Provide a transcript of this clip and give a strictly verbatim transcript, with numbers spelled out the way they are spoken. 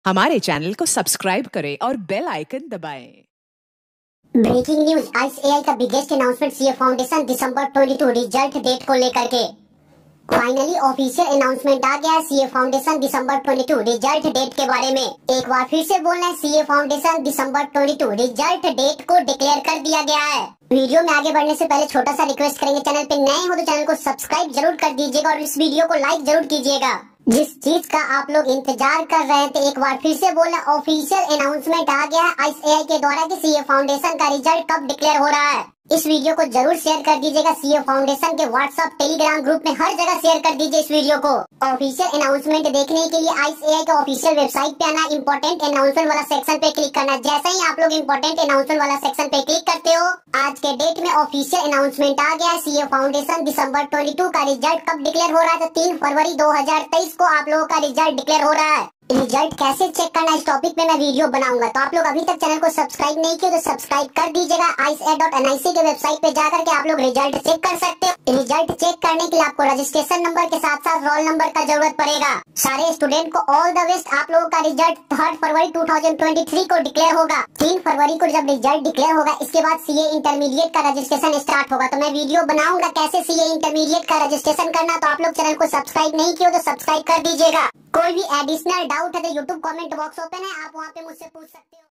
हमारे चैनल को सब्सक्राइब करें और बेल आइकन दबाएं। ब्रेकिंग न्यूज, आइस एआई का बिगेस्ट अनाउंसमेंट सीए फाउंडेशन दिसंबर बाईस रिजल्ट डेट को लेकर के फाइनली ऑफिशियल अनाउंसमेंट आ गया है सीए फाउंडेशन दिसंबर बाईस रिजल्ट डेट के बारे में। एक बार फिर से बोलना है, सीए फाउंडेशन दिसंबर बाईस रिजल्ट डेट को डिक्लेयर कर दिया गया है। वीडियो में आगे बढ़ने से पहले छोटा सा रिक्वेस्ट करेंगे, चैनल पे नए हो तो चैनल को सब्सक्राइब जरूर कर दीजिएगा और इस वीडियो को लाइक जरूर कीजिएगा। जिस चीज का आप लोग इंतजार कर रहे थे, एक बार फिर से बोलना, ऑफिशियल अनाउंसमेंट आ गया है आइस एआई के द्वारा कि सीए फाउंडेशन का रिजल्ट कब डिक्लेयर हो रहा है। इस वीडियो को जरूर शेयर कर दीजिएगा, सीए फाउंडेशन के व्हाट्सएप, टेलीग्राम ग्रुप में हर जगह शेयर कर दीजिए इस वीडियो को। ऑफिशियल अनाउंसमेंट देखने के लिए आइस एआई के ऑफिशियल वेबसाइट पे आना, इंपॉर्टेंट अनाउंसमेंट वाला सेक्शन पे क्लिक करना। जैसे ही आप लोग इंपॉर्टेंट अनाउंसमेंट वाला सेक्शन पे क्लिक करते हो, आज के डेट में ऑफिशियल अनाउंसमेंट आ गया है सीए फाउंडेशन दिसंबर बाईस का रिजल्ट कब डिक्लेयर हो रहा है। तो तीन फरवरी दो हजार तेईस को आप लोगों का रिजल्ट डिक्लेयर हो रहा है। रिजल्ट कैसे चेक करना, इस टॉपिक पे मैं वीडियो बनाऊंगा, तो आप लोग अभी तक चैनल को सब्सक्राइब नहीं किया तो सब्सक्राइब कर दीजिएगा। ICAI dot N I C के वेबसाइट पे जाकर के आप लोग रिजल्ट चेक कर सकते हो। रिजल्ट चेक करने के लिए आपको रजिस्ट्रेशन नंबर के साथ साथ रोल नंबर का जरूरत पड़ेगा। सारे स्टूडेंट को ऑल द बेस्ट। आप लोगों का रिजल्ट थर्ड फरवरी दो हजार तेईस को डिक्लेयर होगा। तीन फरवरी को जब रिजल्ट डिक्लेयर होगा, इसके बाद सीए इंटरमीडिएट का रजिस्ट्रेशन स्टार्ट होगा। तो मैं वीडियो बनाऊंगा कैसे सीए इंटरमीडिएट का रजिस्ट्रेशन करना, तो आप लोग चैनल को सब्सक्राइब नहीं किया तो सब्सक्राइब कर दीजिएगा। कोई भी एडिशनल डाउट है तो यूट्यूब कमेंट बॉक्स ओपन है, आप वहाँ पे मुझसे पूछ सकते हो।